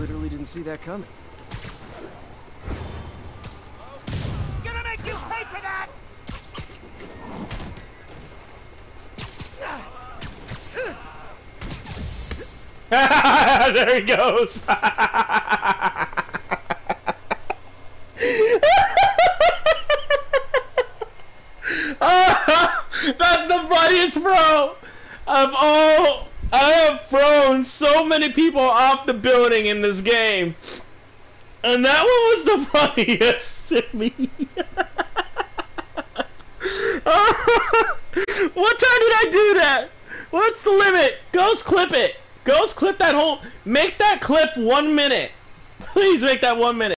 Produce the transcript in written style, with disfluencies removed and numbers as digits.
literally didn't see that coming. Gonna make you pay for that! There he goes. That's the funniest throw of all. I have thrown so many people off the building in this game, and that one was the funniest to me. What time did I do that? What's the limit? Ghost, clip it. Ghost, clip that whole. Make that clip 1 minute. Please make that 1 minute.